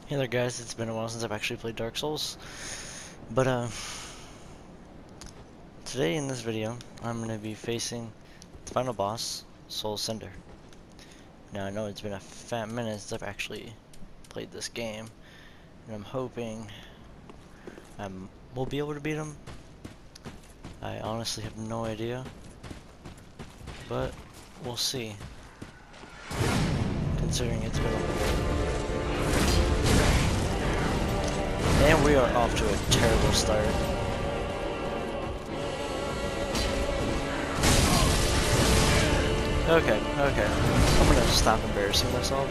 Hey there guys, it's been a while since I've actually played Dark Souls, but today in this video I'm going to be facing the final boss, Soul of Cinder. Now I know it's been a fat minute since I've actually played this game, and I'm hoping I will be able to beat him. I honestly have no idea, but we'll see, considering it's been a while. And we are off to a terrible start. Okay. I'm gonna stop embarrassing myself.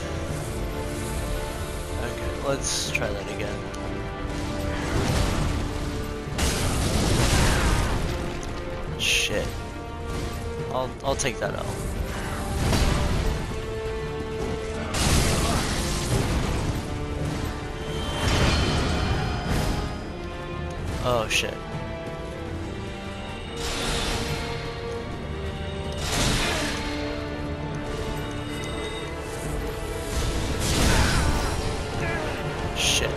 Okay, let's try that again. Shit. I'll take that out. Oh shit. Shit.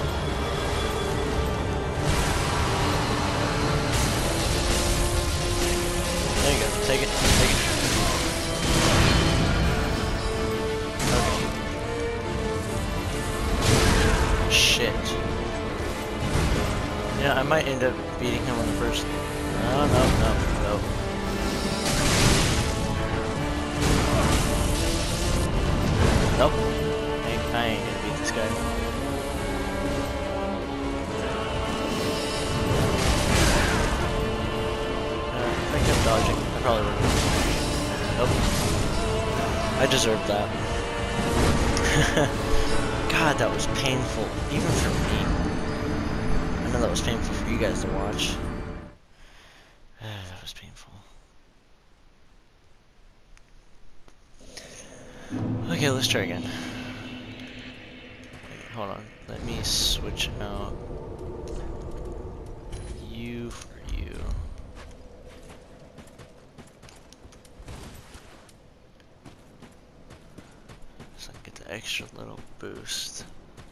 There you go. Take it. Okay. Shit. Yeah, I might end up beating him on the first. No. Nope. I ain't gonna beat this guy. I think I'm dodging. I probably would. Nope. I deserved that. God, that was painful. Even for me. I know that was painful for you guys to watch. That was painful. Okay, let's try again. Okay, hold on. Let me switch out you for you. So I get the extra little boost.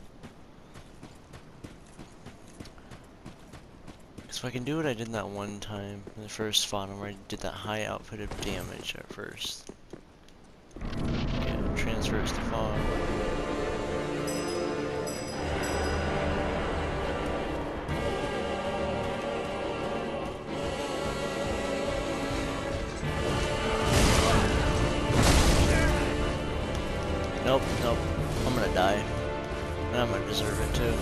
So I can do what I did that one time in the first fought him, where I did that high output of damage at first. Yeah, transfers to fog. Nope. I'm gonna die. And I'm gonna deserve it too.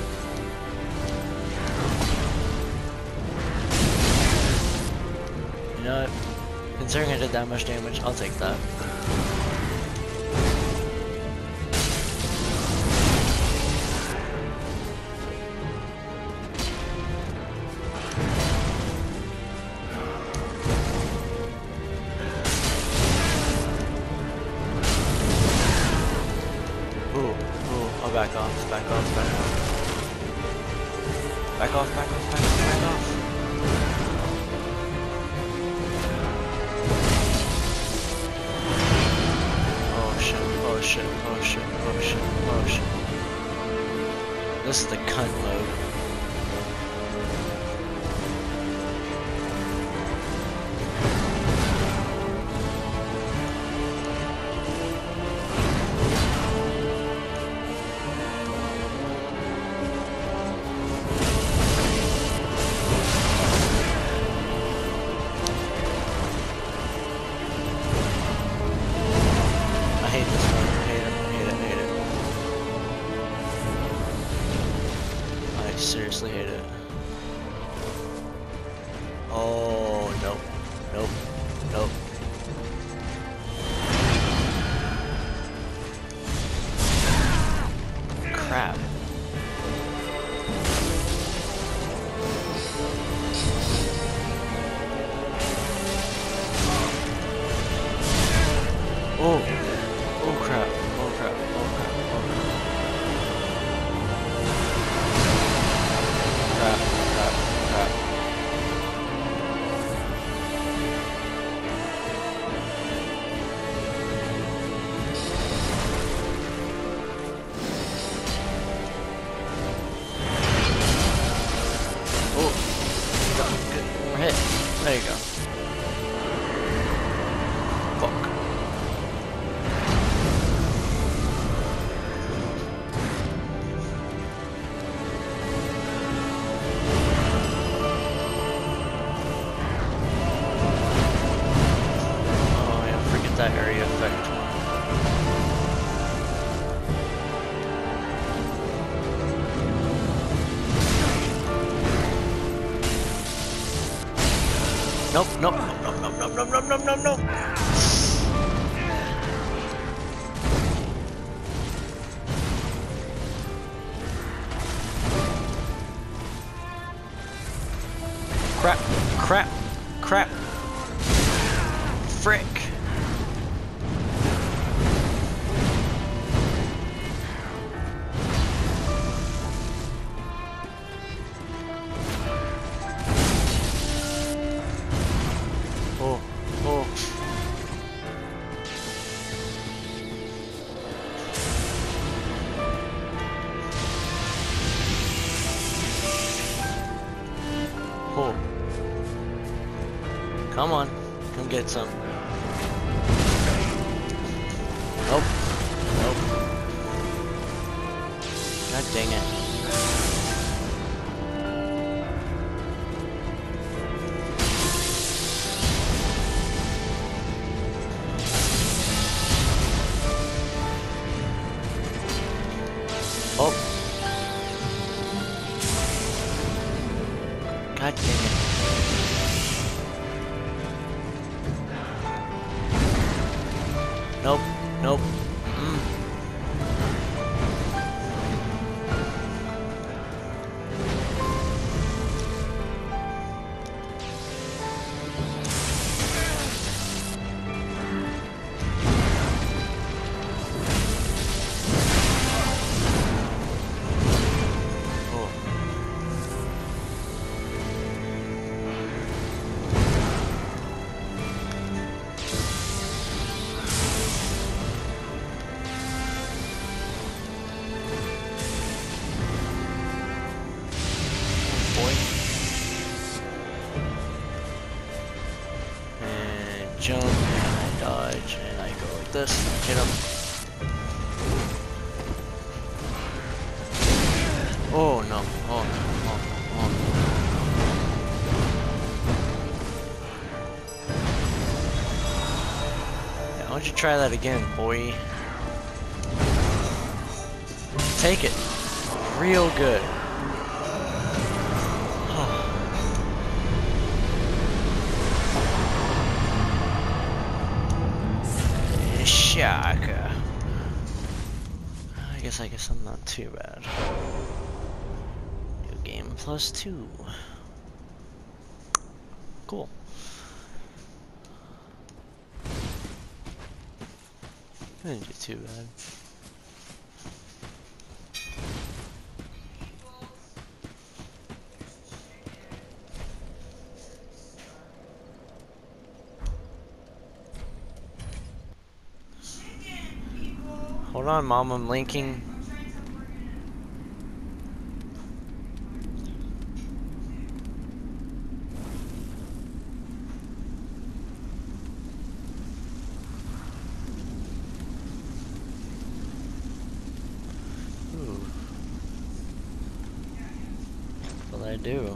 You know what? Considering I did that much damage, I'll take that. Ooh, I'll back off. Back off. Oh shit. This is the cunt mode. I hate this one. I hate it. I seriously hate it. Oh, nope. Crap. Oh crap. Crap. Nope, nope, nope, nope, nope, nope, nope, nope, nope, nope. Crap, crap, crap. Frick. Oh, oh. Oh. Come on, come get some. Nope. Nope. God dang it. Oh. God dang it. Nope. Nope. Oh. Boy. And jump, and I dodge, and I go like this. Hit him. Oh no. Oh no. Oh no. Oh no. Yeah, why don't you try that again, boy? Take it. Real good. Shaka. I guess I'm not too bad. New game +2. Cool. I didn't do too bad. Hold on, Mom, I'm linking. Ooh. What'll I do?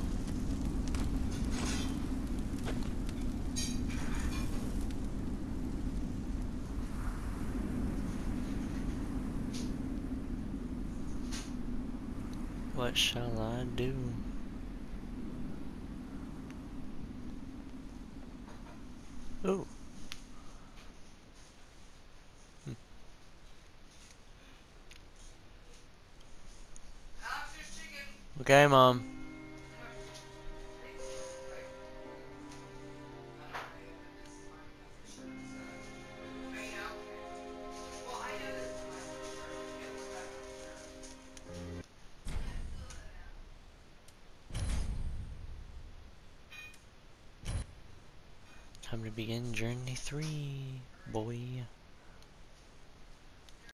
What shall I do? Ooh. Okay, Mom. Time to begin journey 3, boy.